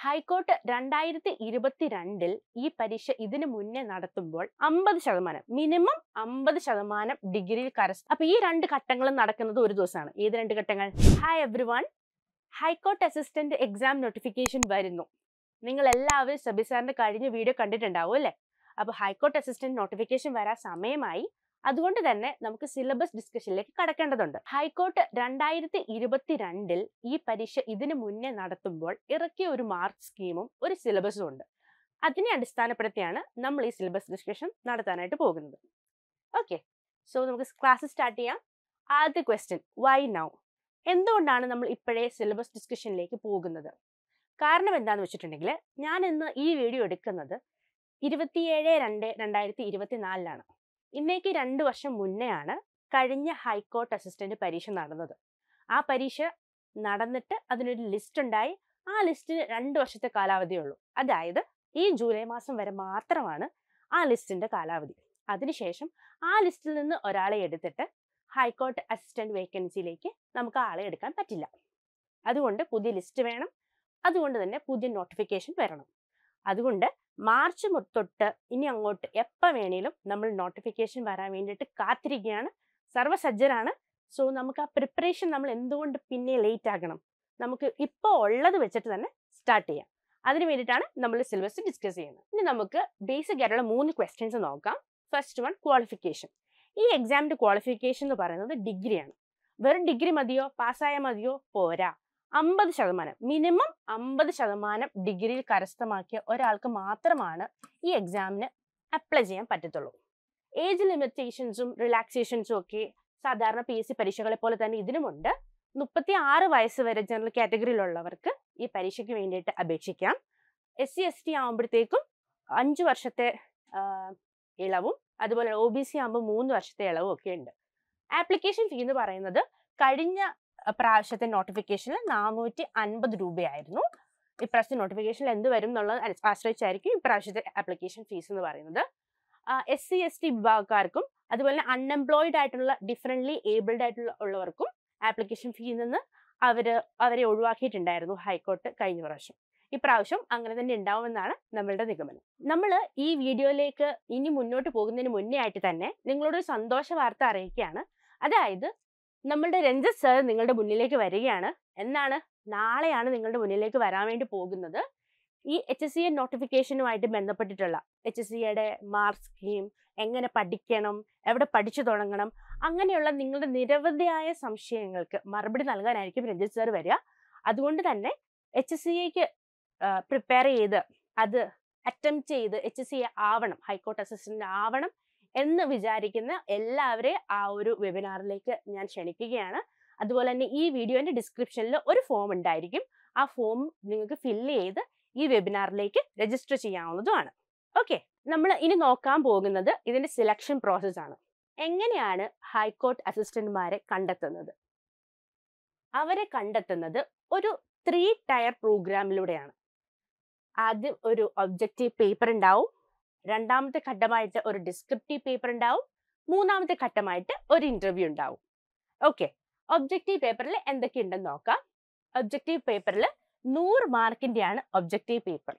High court 2022 ഈ പരീക്ഷ ഇതിനു മുന്നേ നടത്തുമ്പോൾ 50% മിനിമം 50% ഡിഗ്രിയിൽ അപ്പൊ ഈ രണ്ട് ഘട്ടങ്ങളും നടക്കുന്നത് ഒരു ദിവസമാണ്. ഏത് രണ്ട് ഘട്ടങ്ങൾ? Hi everyone, high court assistant exam notification വരുന്നു. നിങ്ങൾ എല്ലാവരും സബി സാറിന്റെ കഴിഞ്ഞ വീഡിയോ കണ്ടിട്ടുണ്ടാവും അല്ലേ? അപ്പൊ ഹൈക്കോർട്ട് അസിസ്റ്റന്റ് നോട്ടിഫിക്കേഷൻ വരാൻ സമയമായി. അതുകൊണ്ട് തന്നെ നമുക്ക് സിലബസ് ഡിസ്കഷനിലേക്ക് കടക്കേണ്ടതുണ്ട്. ഹൈക്കോർട്ട് 2022 ഈ പരീക്ഷ ഇതിനു മുന്നേ നടത്തുമ്പോൾ ഇറക്കിയ ഒരു മാർക്ക് സ്കീമും ഒരു സിലബസും ഉണ്ട്. അതിനെ അടിസ്ഥാനപ്പെടുത്തിയാണ് നമ്മൾ ഈ സിലബസ് ഡിസ്കഷൻ നടത്താനായിട്ട് പോകുന്നത്. ഓക്കെ, സോ നമുക്ക് ക്ലാസ് സ്റ്റാർട്ട് ചെയ്യാം. ആദ്യത്തെ ക്വസ്റ്റ്യൻ, വൈ നൗ? എന്തുകൊണ്ടാണ് നമ്മൾ ഇപ്പോഴേ സിലബസ് ഡിസ്കഷനിലേക്ക് പോകുന്നത്? കാരണം എന്താണെന്ന് വെച്ചിട്ടുണ്ടെങ്കിൽ, ഞാൻ ഇന്ന് ഈ വീഡിയോ എടുക്കുന്നത് 27/2/2024 ഇന്നേക്ക് 2 വർഷം മുന്നെയാണ് കഴിഞ്ഞ ഹൈക്കോർട്ട് അസിസ്റ്റന്റ് പരീക്ഷ നടന്നത്. ആ പരീക്ഷ നടന്നിട്ട് അതിനൊരു ലിസ്റ്റ് ഉണ്ടായി. ആ ലിസ്റ്റിന് 2 വർഷത്തെ കാലാവധിയുള്ളൂ. അതായത് ഈ ജൂലൈ മാസം വരെ മാത്രമാണ് ആ ലിസ്റ്റിന്റെ കാലാവധി. അതിനുശേഷം ആ ലിസ്റ്റിൽ നിന്ന് ഒരാളെ എടുത്തിട്ട് ഹൈക്കോർട്ട് അസിസ്റ്റന്റ് വേക്കൻസിയിലേക്ക് നമുക്ക് ആളെ എടുക്കാൻ പറ്റില്ല. അതുകൊണ്ട് പുതിയ ലിസ്റ്റ് വേണം. അതുകൊണ്ട് തന്നെ പുതിയ നോട്ടിഫിക്കേഷൻ വരണം. അതുകൊണ്ട് മാർച്ച് തൊട്ട് ഇനി അങ്ങോട്ട് എപ്പോൾ വേണേലും നമ്മൾ നോട്ടിഫിക്കേഷൻ വരാൻ വേണ്ടിയിട്ട് കാത്തിരിക്കുകയാണ്, സർവ്വസജ്ജരാണ്. സോ നമുക്ക് ആ പ്രിപ്പറേഷൻ നമ്മൾ എന്തുകൊണ്ട് പിന്നെ ലേറ്റ് ആകണം? നമുക്ക് ഇപ്പോൾ ഉള്ളത് വെച്ചിട്ട് തന്നെ സ്റ്റാർട്ട് ചെയ്യാം. അതിന് വേണ്ടിയിട്ടാണ് നമ്മൾ സിലബസ് ഡിസ്കസ് ചെയ്യുന്നത്. ഇനി നമുക്ക് ബേസിക് ആയിട്ടുള്ള 3 ക്വസ്റ്റ്യൻസ് നോക്കാം. First one, qualification. ഈ എക്സാമിന്റെ ക്വാളിഫിക്കേഷൻ എന്ന് പറയുന്നത് ഡിഗ്രിയാണ്. വെറും ഡിഗ്രി മതിയോ, പാസ്സായാൽ മതിയോ? പോരാ. 50% മിനിമം 50% ഡിഗ്രിയിൽ കരസ്ഥമാക്കിയ ഒരാൾക്ക് മാത്രമാണ് ഈ എക്സാമിന് അപ്ലൈ ചെയ്യാൻ പറ്റത്തുള്ളൂ. ഏജ് ലിമിറ്റേഷൻസും റിലാക്സേഷൻസും ഒക്കെ സാധാരണ PSC പരീക്ഷകളെ പോലെ തന്നെ ഇതിനുമുണ്ട്. 36 വയസ്സ് വരെ ജനറൽ കാറ്റഗറിയിലുള്ളവർക്ക് ഈ പരീക്ഷയ്ക്ക് വേണ്ടിയിട്ട് അപേക്ഷിക്കാം. SC ST ആകുമ്പോഴത്തേക്കും 5 വർഷത്തെ ഇളവും അതുപോലെ OBC ആകുമ്പോൾ 3 വർഷത്തെ ഇളവും ഒക്കെ ഉണ്ട്. ആപ്ലിക്കേഷൻ ഫീ എന്ന് പറയുന്നത് കഴിഞ്ഞ പ്രാവശ്യത്തെ നോട്ടിഫിക്കേഷനിൽ 450 രൂപയായിരുന്നു. ഇപ്രാവശ്യത്തെ നോട്ടിഫിക്കേഷനിൽ എന്ത് വരും എന്നുള്ളത് ആശ്രയിച്ചായിരിക്കും ഇപ്രാവശ്യത്തെ ആപ്ലിക്കേഷൻ ഫീസ് എന്ന് പറയുന്നത്. SC ST വിഭാഗക്കാർക്കും അതുപോലെ അൺഎംപ്ലോയിഡ് ആയിട്ടുള്ള ഡിഫറെന്റ്ലി ഏബിൾഡ് ഉള്ളവർക്കും ആപ്ലിക്കേഷൻ ഫീയിൽ നിന്ന് അവരെ ഒഴിവാക്കിയിട്ടുണ്ടായിരുന്നു ഹൈക്കോർട്ട് കഴിഞ്ഞ പ്രാവശ്യം. ഇപ്രാവശ്യം അങ്ങനെ തന്നെ ഉണ്ടാവുമെന്നാണ് നമ്മളുടെ നിഗമനം. നമ്മൾ ഈ വീഡിയോയിലേക്ക് ഇനി മുന്നോട്ട് പോകുന്നതിന് മുന്നേ ആയിട്ട് തന്നെ നിങ്ങളോടൊരു സന്തോഷ വാർത്ത അറിയിക്കുകയാണ്. അതായത് നമ്മളുടെ രഞ്ജിത്ത് സർ നിങ്ങളുടെ മുന്നിലേക്ക് വരികയാണ്. എന്നാണ്? നാളെയാണ് നിങ്ങളുടെ മുന്നിലേക്ക് വരാൻ വേണ്ടി പോകുന്നത്. ഈ HSCA നോട്ടിഫിക്കേഷനുമായിട്ട് ബന്ധപ്പെട്ടിട്ടുള്ള HSCAയുടെ മാർക്ക് സ്കീം, എങ്ങനെ പഠിക്കണം, എവിടെ പഠിച്ചു തുടങ്ങണം, അങ്ങനെയുള്ള നിങ്ങളുടെ നിരവധിയായ സംശയങ്ങൾക്ക് മറുപടി നൽകാനായിരിക്കും രഞ്ജിത്ത് സർ വരിക. അതുകൊണ്ട് തന്നെ HSCAക്ക് പ്രിപ്പയർ ചെയ്ത് അത് അറ്റംപ്റ്റ് ചെയ്ത് HSCA ആവണം, ഹൈക്കോർട്ട് അസിസ്റ്റന്റ് ആവണം എന്ന് വിചാരിക്കുന്ന എല്ലാവരെയും ആ ഒരു വെബിനാറിലേക്ക് ഞാൻ ക്ഷണിക്കുകയാണ്. അതുപോലെ തന്നെ ഈ വീഡിയോന്റെ ഡിസ്ക്രിപ്ഷനിൽ ഒരു ഫോം ഉണ്ടായിരിക്കും. ആ ഫോം നിങ്ങൾക്ക് ഫില്ല് ചെയ്ത് ഈ വെബിനാറിലേക്ക് രജിസ്റ്റർ ചെയ്യാവുന്നതുമാണ്. ഓക്കെ, നമ്മൾ ഇനി നോക്കാൻ പോകുന്നത് ഇതിന്റെ സെലക്ഷൻ പ്രോസസ് ആണ്. എങ്ങനെയാണ് ഹൈക്കോർട്ട് അസിസ്റ്റന്റുമാരെ കണ്ടെത്തുന്നത്? അവരെ കണ്ടെത്തുന്നത് ഒരു 3 ടയർ പ്രോഗ്രാമിലൂടെയാണ്. ആദ്യം ഒരു ഒബ്ജക്റ്റീവ് പേപ്പർ ഉണ്ടാവും. രണ്ടാമത്തെ ഘട്ടമായിട്ട് ഒരു ഡിസ്ക്രിപ്റ്റീവ് പേപ്പർ ഉണ്ടാവും. മൂന്നാമത്തെ ഘട്ടമായിട്ട് ഒരു ഇന്റർവ്യൂ ഉണ്ടാവും. ഓക്കെ, ഒബ്ജക്റ്റീവ് പേപ്പറിൽ എന്തൊക്കെയുണ്ടെന്ന് നോക്കാം. ഒബ്ജക്റ്റീവ് പേപ്പറിൽ 100 മാർക്കിന്റെയാണ് ഒബ്ജക്റ്റീവ് പേപ്പർ.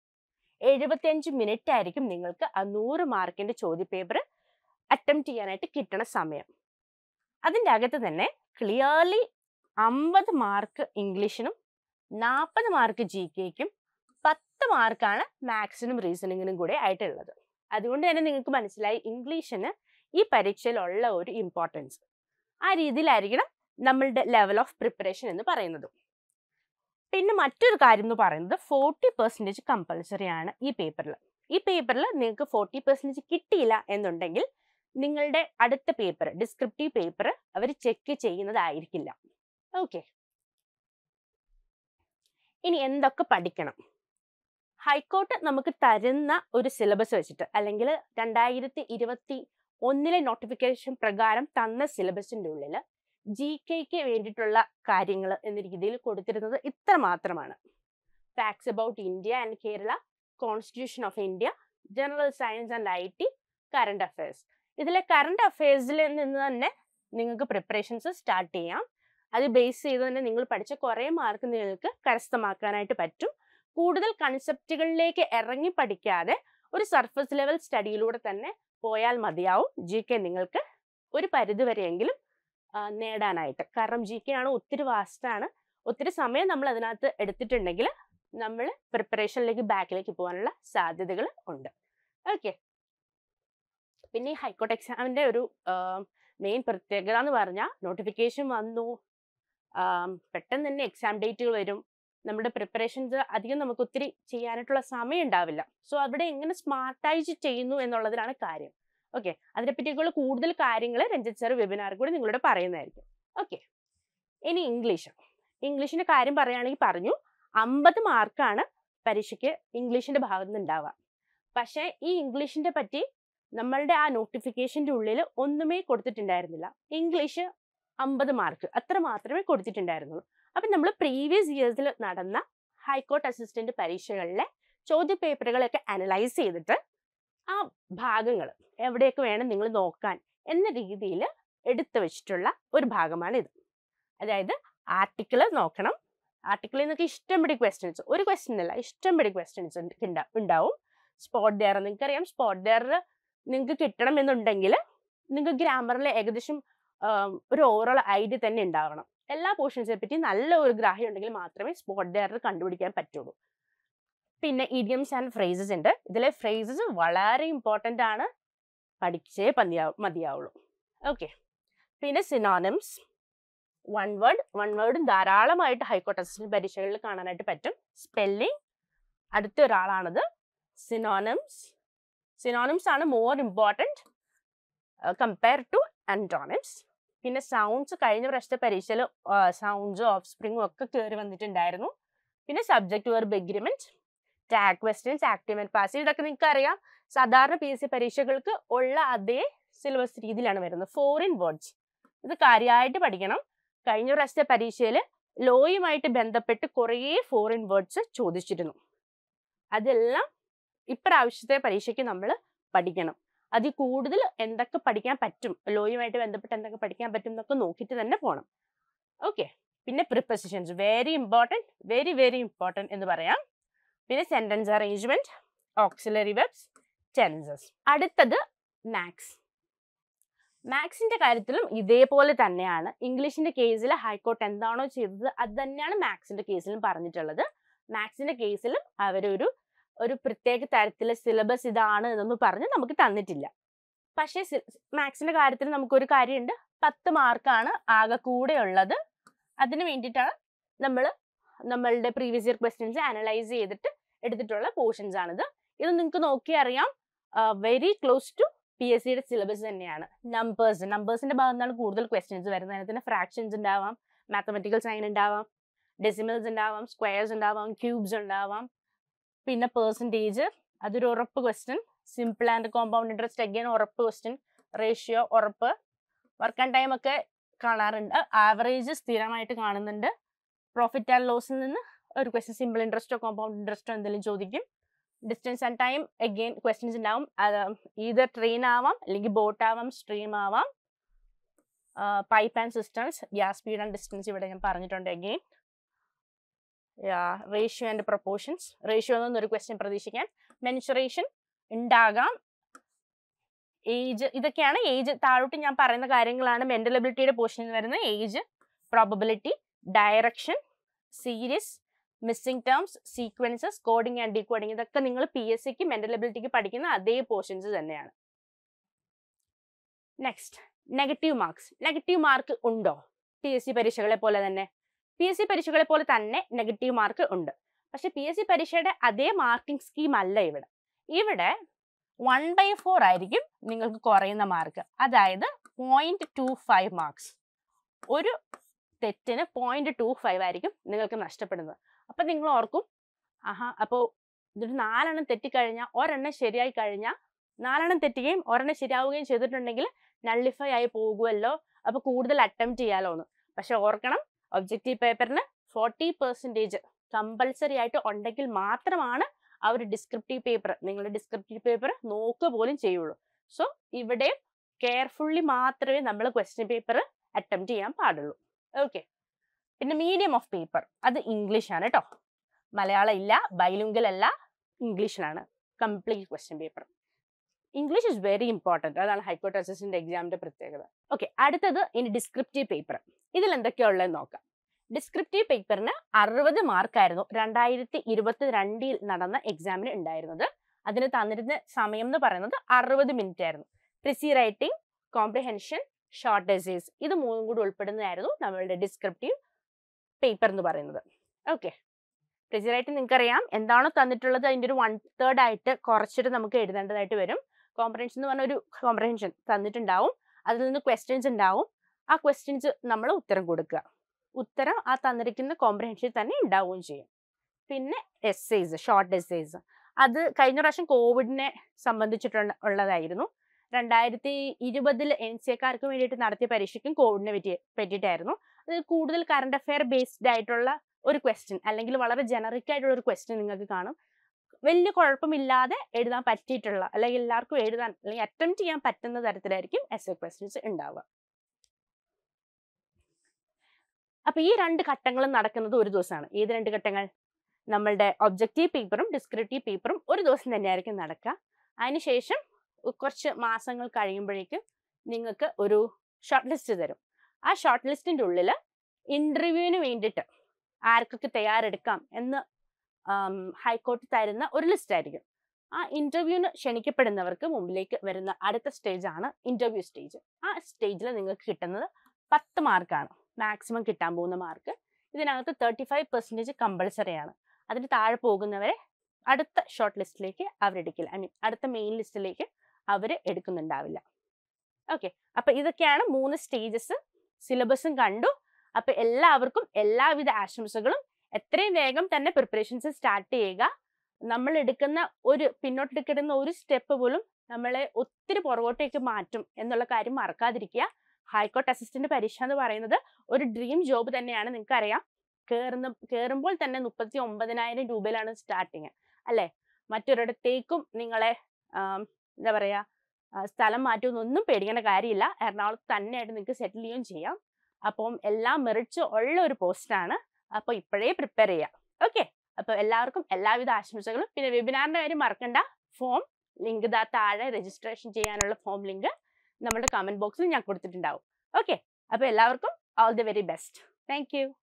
75 മിനിറ്റ് ആയിരിക്കും നിങ്ങൾക്ക് ആ 100 മാർക്കിന്റെ ചോദ്യപേപ്പർ അറ്റംപ്റ്റ് ചെയ്യാനായിട്ട് കിട്ടണ സമയം. അതിൻ്റെ അകത്ത് തന്നെ ക്ലിയർലി 50 മാർക്ക് ഇംഗ്ലീഷിനും 40 മാർക്ക് GKക്കും 10 മാർക്കാണ് മാത്സിനും റീസണിങ്ങിനും കൂടെ ആയിട്ടുള്ളത്. അതുകൊണ്ട് തന്നെ നിങ്ങൾക്ക് മനസ്സിലായി ഇംഗ്ലീഷിന് ഈ പരീക്ഷയിലുള്ള ഒരു ഇമ്പോർട്ടൻസ്. ആ രീതിയിലായിരിക്കണം നമ്മളുടെ ലെവൽ ഓഫ് പ്രിപ്പറേഷൻ എന്ന് പറയുന്നത്. പിന്നെ മറ്റൊരു കാര്യം എന്ന് പറയുന്നത് 40% കമ്പൽസറി ആണ് ഈ പേപ്പറിൽ. ഈ പേപ്പറിൽ നിങ്ങൾക്ക് 40% കിട്ടിയില്ല എന്നുണ്ടെങ്കിൽ നിങ്ങളുടെ അടുത്ത പേപ്പർ, ഡിസ്ക്രിപ്റ്റീവ് പേപ്പർ, അവർ ചെക്ക് ചെയ്യുന്നതായിരിക്കില്ല. ഓക്കെ, ഇനി എന്തൊക്കെ പഠിക്കണം? ഹൈക്കോർട്ട് നമുക്ക് തരുന്ന ഒരു സിലബസ് വെച്ചിട്ട്, അല്ലെങ്കിൽ 2021 നോട്ടിഫിക്കേഷൻ പ്രകാരം തന്ന സിലബസിന്റെ ഉള്ളിൽ GKക്ക് വേണ്ടിയിട്ടുള്ള കാര്യങ്ങൾ എന്ന രീതിയിൽ കൊടുത്തിരുന്നത് ഇത്ര മാത്രമാണ്. Facts about India and Kerala, constitution of India, general science and IT, current affairs. ഇതിലെ കറണ്ട് അഫയേഴ്സിൽ നിന്ന് തന്നെ നിങ്ങൾക്ക് പ്രിപ്പറേഷൻസ് സ്റ്റാർട്ട് ചെയ്യാം. അത് ബേസ് ചെയ്ത് തന്നെ നിങ്ങൾ പഠിച്ച കുറേ മാർക്ക് നിങ്ങൾക്ക് കരസ്ഥമാക്കാനായിട്ട് പറ്റും. കൂടുതൽ കൺസെപ്റ്റുകളിലേക്ക് ഇറങ്ങി പഠിക്കാതെ ഒരു സർഫസ് ലെവൽ സ്റ്റഡിയിലൂടെ തന്നെ പോയാൽ മതിയാവും GK നിങ്ങൾക്ക് ഒരു പരിധി വരെയെങ്കിലും നേടാനായിട്ട്. കാരണം GK ആണ് ഒത്തിരി വാസ്റ്റാണ്, ഒത്തിരി സമയം നമ്മൾ അതിനകത്ത് എടുത്തിട്ടുണ്ടെങ്കിൽ നമ്മൾ പ്രിപ്പറേഷനിലേക്ക് ബാക്കിലേക്ക് പോകാനുള്ള സാധ്യതകൾ ഉണ്ട്. ഓക്കെ, പിന്നെ ഈ ഹൈക്കോർട്ട് എക്സാമിന്റെ ഒരു മെയിൻ പ്രത്യേകത എന്ന് പറഞ്ഞാൽ നോട്ടിഫിക്കേഷൻ വന്നു, പെട്ടെന്ന് തന്നെ എക്സാം ഡേറ്റുകൾ വരും, നമ്മുടെ പ്രിപ്പറേഷൻസ് അധികം നമുക്ക് ഒത്തിരി ചെയ്യാനായിട്ടുള്ള സമയം ഉണ്ടാവില്ല. സോ അവിടെ എങ്ങനെ സ്മാർട്ടായി ചെയ്യുന്നു എന്നുള്ളതിലാണ് കാര്യം. ഓക്കെ, അതിനെപ്പറ്റിയൊക്കെയുള്ള കൂടുതൽ കാര്യങ്ങൾ രഞ്ജിത്ത് സാർ വെബിനാറിൽ കൂടി നിങ്ങളോട് പറയുന്നതായിരിക്കും. ഓക്കെ, ഇനി ഇംഗ്ലീഷിന്റെ കാര്യം പറയുകയാണെങ്കിൽ പറഞ്ഞു 50 മാർക്കാണ് പരീക്ഷയ്ക്ക് ഇംഗ്ലീഷിന്റെ ഭാഗത്ത് നിന്ന് ഉണ്ടാവുക. പക്ഷേ ഈ ഇംഗ്ലീഷിന്റെ പറ്റി നമ്മളുടെ ആ നോട്ടിഫിക്കേഷന്റെ ഉള്ളിൽ ഒന്നുമേ കൊടുത്തിട്ടുണ്ടായിരുന്നില്ല. ഇംഗ്ലീഷ് 50 മാർക്ക് അത്ര മാത്രമേ കൊടുത്തിട്ടുണ്ടായിരുന്നുള്ളൂ. അപ്പം നമ്മൾ പ്രീവിയസ് ഇയേഴ്സിൽ നടന്ന ഹൈക്കോർട്ട് അസിസ്റ്റന്റ് പരീക്ഷകളിലെ ചോദ്യ പേപ്പറുകളൊക്കെ അനലൈസ് ചെയ്തിട്ട് ആ ഭാഗങ്ങൾ എവിടെയൊക്കെ വേണം നിങ്ങൾ നോക്കാൻ എന്ന രീതിയിൽ എടുത്തു വെച്ചിട്ടുള്ള ഒരു ഭാഗമാണിത്. അതായത് ആർട്ടിക്കിൾ നോക്കണം, ആർട്ടിക്കിളിൽ നിന്നൊക്കെ ഇഷ്ടംപടി ക്വസ്റ്റ്യൻസ്, ഒരു ക്വസ്റ്റ്യൻ അല്ല ഇഷ്ടംപടി ക്വസ്റ്റ്യൻസ് ഉണ്ടാവും. സ്പോട്ട് ഡെയർ നിങ്ങൾക്കറിയാം, സ്പോട്ട് ഡെയർ നിങ്ങൾക്ക് കിട്ടണം എന്നുണ്ടെങ്കിൽ നിങ്ങൾക്ക് ഗ്രാമറിൽ ഏകദേശം ഒരു ഓവറോൾ ഐഡിയ തന്നെ ഉണ്ടാവണം. എല്ലാ പോർഷൻസിനെ പറ്റി നല്ല ഒരു ഗ്രാഹ്യം ഉണ്ടെങ്കിൽ മാത്രമേ സ്പോട്ട് ഡെയർ കണ്ടുപിടിക്കാൻ പറ്റുള്ളൂ. പിന്നെ ഇഡിയംസ് ആൻഡ് ഫ്രേസസ് ഉണ്ട്. ഇതിലെ ഫ്രേസസ് വളരെ ഇമ്പോർട്ടൻ്റ് ആണ്, പഠിച്ചേ മതിയാവുള്ളൂ. ഓക്കെ, പിന്നെ സിനോണിംസ്, വൺ വേർഡും ധാരാളമായിട്ട് ഹൈക്കോർട്ട് അസിസ്റ്റന്റ് പരീക്ഷകളിൽ കാണാനായിട്ട് പറ്റും. സ്പെല്ലിംഗ് അടുത്ത ഒരാളാണത്. സിനോണിംസ് ആണ് more important compare to antonyms. പിന്നെ സൗണ്ട്സ് കഴിഞ്ഞ പ്രാവശ്യത്തെ പരീക്ഷയിൽ സൗണ്ട്സും ഓഫ് സ്പ്രിങ്ങും ഒക്കെ കയറി വന്നിട്ടുണ്ടായിരുന്നു. പിന്നെ subject verb agreement, tag questions, active and passive, ഇതൊക്കെ നിങ്ങൾക്ക് അറിയാം. സാധാരണ PSC പരീക്ഷകൾക്ക് ഉള്ള അതേ സിലബസ് രീതിയിലാണ് വരുന്നത്. ഫോറിൻ വേർഡ്സ് ഇത് കാര്യമായിട്ട് പഠിക്കണം. കഴിഞ്ഞ പ്രാവശ്യത്തെ പരീക്ഷയിൽ ലോയുമായിട്ട് ബന്ധപ്പെട്ട് കുറേ ഫോറിൻ വേർഡ്സ് ചോദിച്ചിരുന്നു. അതെല്ലാം ഇപ്രാവശ്യത്തെ പരീക്ഷയ്ക്ക് നമ്മൾ പഠിക്കണം. അതിൽ കൂടുതൽ എന്തൊക്കെ പഠിക്കാൻ പറ്റും, ലോയുമായിട്ട് ബന്ധപ്പെട്ട് എന്തൊക്കെ പഠിക്കാൻ പറ്റും എന്നൊക്കെ നോക്കിയിട്ട് തന്നെ പോകണം. ഓക്കെ, പിന്നെ പ്രിപ്പൊസിഷൻസ് വെരി ഇമ്പോർട്ടൻറ്റ് എന്ന് പറയാം. പിന്നെ sentence arrangement, auxiliary verbs, tenses. അടുത്തത് മാത്സിന്റെ കാര്യത്തിലും ഇതേപോലെ തന്നെയാണ്. ഇംഗ്ലീഷിന്റെ കേസിൽ ഹൈക്കോർട്ട് എന്താണോ ചെയ്തത് അത് തന്നെയാണ് മാത്സിന്റെ കേസിലും പറഞ്ഞിട്ടുള്ളത്. മാത്സിന്റെ കേസിലും അവരൊരു പ്രത്യേക തരത്തിലെ സിലബസ് ഇതാണ് എന്നൊന്നും പറഞ്ഞ് നമുക്ക് തന്നിട്ടില്ല. പക്ഷേ മാത്സിന്റെ കാര്യത്തിൽ നമുക്കൊരു കാര്യമുണ്ട്, 10 മാർക്കാണ് ആകെ കൂടെ ഉള്ളത്. അതിന് വേണ്ടിയിട്ടാണ് നമ്മളുടെ പ്രീവിയസ് ഇയർ ക്വസ്റ്റ്യൻസ് അനലൈസ് ചെയ്തിട്ട് എടുത്തിട്ടുള്ള പോർഷൻസ് ആണിത്. ഇത് നിങ്ങൾക്ക് നോക്കി അറിയാം, വെരി ക്ലോസ് ടു PSCയുടെ സിലബസ് തന്നെയാണ്. നമ്പേഴ്സിന്റെ ഭാഗത്തു നിന്നാണ് കൂടുതൽ ക്വസ്റ്റ്യൻസ് വരുന്നത്. അതിന് ഫ്രാക്ഷൻസ് ഉണ്ടാവാം, മാത്തമെറ്റിക്കൽ സൈൻ ഉണ്ടാവാം, ഡെസിമൽസ് ഉണ്ടാവാം, സ്ക്വയർസ് ഉണ്ടാവാം, ക്യൂബ്സ് ഉണ്ടാവാം. പിന്നെ പെർസെൻറ്റേജ് അതൊരു ഉറപ്പ് question, simple and compound interest again ഉറപ്പ് ക്വസ്റ്റ്യൻ, റേഷ്യോ ഉറപ്പ്, വർക്ക് ആൻഡ് ടൈം ഒക്കെ കാണാറുണ്ട്, ആവറേജ് സ്ഥിരമായിട്ട് കാണുന്നുണ്ട്. പ്രോഫിറ്റ് ആൻഡ് ലോസിൽ നിന്ന് ഒരു ക്വസ്റ്റ്യൻ സിമ്പിൾ ഇൻട്രസ്റ്റോ കോമ്പൗണ്ട് ഇൻട്രസ്റ്റോ എന്തെങ്കിലും ചോദിക്കും. Distance and time again questions ഉണ്ടാവും. ഈതർ ട്രെയിൻ ആവാം, അല്ലെങ്കിൽ ബോട്ട് ആവാം, സ്ട്രീം ആവാം. Pipe and systems, gas speed and distance ഇവിടെ ഞാൻ പറഞ്ഞിട്ടുണ്ട്. Again ratio and proportions, ratio എന്നൊരു ക്വസ്റ്റ്യൻ പ്രതീക്ഷിക്കാം. മെൻസുറേഷൻ ഉണ്ടാകാം. ഏജ്, ഇതൊക്കെയാണ് ഏജ് താഴോട്ട് ഞാൻ പറയുന്ന കാര്യങ്ങളാണ് മെന്റൽ എബിലിറ്റിയുടെ പോർഷനിൽ വരുന്നത്. Age, probability, direction, series, missing terms, sequences, coding and decoding, ഇതൊക്കെ നിങ്ങൾ PSCക്ക് മെന്റൽ എബിലിറ്റിക്ക് പഠിക്കുന്ന അതേ പോർഷൻസ് തന്നെയാണ്. നെക്സ്റ്റ്, നെഗറ്റീവ് മാർക്ക് ഉണ്ടോ? PSC പരീക്ഷകളെ പോലെ തന്നെ നെഗറ്റീവ് മാർക്ക് ഉണ്ട്. പക്ഷെ PSC പരീക്ഷയുടെ അതേ മാർക്കിംഗ് സ്കീം അല്ല ഇവിടെ. ഇവിടെ 1/4 ആയിരിക്കും നിങ്ങൾക്ക് കുറയുന്ന മാർക്ക്. അതായത് 0.25 മാർക്സ്. ഒരു തെറ്റിന് 0.25 ആയിരിക്കും നിങ്ങൾക്ക് നഷ്ടപ്പെടുന്നത്. അപ്പൊ നിങ്ങൾ ഓർക്കും, അപ്പോൾ ഇതൊരു 4 തെറ്റിക്കഴിഞ്ഞാൽ ഒരെണ്ണം ശരിയായി കഴിഞ്ഞാൽ 4 തെറ്റുകയും ഒരെണ്ണം ശരിയാവുകയും ചെയ്തിട്ടുണ്ടെങ്കിൽ നള്ളിഫൈ ആയി പോകുമല്ലോ, അപ്പൊ കൂടുതൽ അറ്റംപ്റ്റ് ചെയ്യാലോന്ന്. പക്ഷെ ഓർക്കണം, ഒബ്ജക്റ്റീവ് പേപ്പറിന് 40% കമ്പൽസറി ആയിട്ട് ഉണ്ടെങ്കിൽ മാത്രമാണ് ആ ഒരു നിങ്ങളുടെ ഡിസ്ക്രിപ്റ്റീവ് പേപ്പർ നോക്കുക പോലും ചെയ്യുള്ളൂ. സോ ഇവിടെ കെയർഫുള്ളി മാത്രമേ നമ്മൾ ക്വസ്റ്റ്യൻ പേപ്പർ അറ്റംപ്റ്റ് ചെയ്യാൻ പാടുള്ളൂ. ഓക്കെ, പിന്നെ മീഡിയം ഓഫ് പേപ്പർ അത് ഇംഗ്ലീഷ് ആണ് കേട്ടോ. മലയാളം ഇല്ല, ബൈലിംഗൽ അല്ല, ഇംഗ്ലീഷിലാണ് complete question paper. English is very important. അതാണ് ഹൈക്കോർട്ട് അസിസ്റ്റന്റ് എക്സാമിന്റെ പ്രത്യേകത. ഓക്കെ, അടുത്തത് ഇനി ഡിസ്ക്രിപ്റ്റീവ് പേപ്പർ. ഇതിൽ എന്തൊക്കെയാ ഉള്ളതെന്ന് നോക്കാം. ഡിസ്ക്രിപ്റ്റീവ് പേപ്പറിന് 60 മാർക്കായിരുന്നു 2022 നടന്ന എക്സാമിന് ഉണ്ടായിരുന്നത്. അതിന് തന്നിരുന്ന സമയം എന്ന് പറയുന്നത് 60 മിനിറ്റ് ആയിരുന്നു. Precis writing, comprehension, short essays, ഇത് മൂന്നും കൂടി ഉൾപ്പെടുന്നതായിരുന്നു നമ്മളുടെ ഡിസ്ക്രിപ്റ്റീവ് പേപ്പർ എന്ന് പറയുന്നത്. ഓക്കെ, പ്രിസി റൈറ്റിംഗ് നിങ്ങൾക്കറിയാം എന്താണോ തന്നിട്ടുള്ളത് അതിൻ്റെ ഒരു 1/3 ആയിട്ട് കുറച്ചിട്ട് നമുക്ക് എഴുതേണ്ടതായിട്ട് വരും. കോംപ്രിഹെൻഷൻ എന്ന് പറഞ്ഞ ഒരു കോംപ്രിഹെൻഷൻ തന്നിട്ടുണ്ടാവും, അതിൽ നിന്ന് ക്വസ്റ്റ്യൻസ് ഉണ്ടാവും. ആ ക്വസ്റ്റ്യൻസ് നമ്മൾ ഉത്തരം കൊടുക്കുക. ഉത്തരം ആ തന്നിരിക്കുന്ന കോംപ്രിഹെൻഷനിൽ തന്നെ ഉണ്ടാവുകയും ചെയ്യും. പിന്നെ എസ്സേസ്, ഷോർട്ട് എസ്സേസ്, അത് കഴിഞ്ഞ പ്രാവശ്യം കോവിഡിനെ സംബന്ധിച്ചിട്ടുള്ളതായിരുന്നു. 2020 NCAക്കാർക്ക് വേണ്ടിയിട്ട് നടത്തിയ പരീക്ഷയ്ക്കും കോവിഡിനെ പറ്റിയിട്ടായിരുന്നു. അത് കൂടുതൽ കറണ്ട് അഫെയർ ബേസ്ഡ് ആയിട്ടുള്ള ഒരു ക്വസ്റ്റ്യൻ, അല്ലെങ്കിൽ വളരെ ജനറിക് ആയിട്ടുള്ള ഒരു ക്വസ്റ്റ്യൻ നിങ്ങൾക്ക് കാണും. വലിയ കുഴപ്പമില്ലാതെ എഴുതാൻ പറ്റിയിട്ടുള്ള, അല്ലെങ്കിൽ എല്ലാവർക്കും എഴുതാൻ അല്ലെങ്കിൽ അറ്റംപ്റ്റ് ചെയ്യാൻ പറ്റുന്ന തരത്തിലായിരിക്കും എസ്സേ ക്വസ്റ്റ്യൻസ് ഉണ്ടാവുക. അപ്പൊ ഈ 2 ഘട്ടങ്ങളും നടക്കുന്നത് ഒരു ദിവസമാണ്. ഏത് 2 ഘട്ടങ്ങൾ? നമ്മളുടെ ഒബ്ജക്റ്റീവ് പേപ്പറും ഡിസ്ക്രിപ്റ്റീവ് പേപ്പറും ഒരു ദിവസം തന്നെയായിരിക്കും നടക്കുക. അതിനുശേഷം കുറച്ച് മാസങ്ങൾ കഴിയുമ്പോഴേക്കും നിങ്ങൾക്ക് ഒരു ഷോർട്ട് ലിസ്റ്റ് തരും. ആ ഷോർട്ട് ലിസ്റ്റിന്റെ ഉള്ളിൽ ഇന്റർവ്യൂവിന് വേണ്ടിയിട്ട് ആർക്കൊക്കെ തയ്യാറെടുക്കാം എന്ന് ഹൈക്കോർട്ട് തരുന്ന ഒരു ലിസ്റ്റ് ആയിരിക്കും. ആ ഇന്റർവ്യൂവിന് ക്ഷണിക്കപ്പെടുന്നവർക്ക് മുമ്പിലേക്ക് വരുന്ന അടുത്ത സ്റ്റേജാണ് ഇന്റർവ്യൂ സ്റ്റേജ്. ആ സ്റ്റേജിൽ നിങ്ങൾക്ക് കിട്ടുന്നത് 10 മാർക്കാണ് മാക്സിമം കിട്ടാൻ പോകുന്ന മാർക്ക്. ഇതിനകത്ത് 35% കമ്പൾസറി ആണ്. അതിന് താഴെ പോകുന്നവരെ അടുത്ത ഷോർട്ട് ലിസ്റ്റിലേക്ക് അവരെടുക്കില്ല, ഐ മീൻ അടുത്ത മെയിൻ ലിസ്റ്റിലേക്ക് അവർ എടുക്കുന്നുണ്ടാവില്ല. ഓക്കെ, അപ്പൊ ഇതൊക്കെയാണ് 3 സ്റ്റേജസ്. സിലബസും കണ്ടു. അപ്പൊ എല്ലാവർക്കും എല്ലാവിധ ആശംസകളും. എത്രയും വേഗം തന്നെ പ്രിപ്പറേഷൻസ് സ്റ്റാർട്ട് ചെയ്യുക. നമ്മൾ എടുക്കുന്ന പിന്നോട്ടെടുക്കുന്ന ഒരു സ്റ്റെപ്പ് പോലും നമ്മളെ ഒത്തിരി പുറകോട്ടേക്ക് മാറ്റും എന്നുള്ള കാര്യം മറക്കാതിരിക്കുക. ഹൈക്കോർട്ട് അസിസ്റ്റന്റ് പരീക്ഷ എന്ന് പറയുന്നത് ഒരു ഡ്രീം ജോബ് തന്നെയാണ്. നിങ്ങൾക്കറിയാം, കയറുമ്പോൾ തന്നെ 39,000 രൂപയിലാണ് സ്റ്റാർട്ടിങ് അല്ലെ. മറ്റൊരിടത്തേക്കും നിങ്ങളെ എന്താ പറയാ സ്ഥലം മാറ്റുമെന്നൊന്നും പേടിക്കേണ്ട കാര്യമില്ല. എറണാകുളത്ത് തന്നെയായിട്ട് നിങ്ങൾക്ക് സെറ്റിൽ ചെയ്യുകയും ചെയ്യാം. അപ്പം എല്ലാം മെറിറ്റ്സ് ഉള്ള ഒരു പോസ്റ്റാണ്. അപ്പൊ ഇപ്പോഴേ പ്രിപ്പയർ ചെയ്യാം. ഓക്കെ, അപ്പൊ എല്ലാവർക്കും എല്ലാവിധ ആശംസകളും. പിന്നെ വെബിനാറിന്റെ കാര്യം മറക്കണ്ട. ഫോം ലിങ്ക് താഴെ രജിസ്ട്രേഷൻ ചെയ്യാനുള്ള ഫോം ലിങ്ക് നമ്മുടെ കമന്റ് ബോക്സിൽ ഞാൻ കൊടുത്തിട്ടുണ്ടാവും. ഓക്കെ, അപ്പൊ എല്ലാവർക്കും all the very best. Thank U.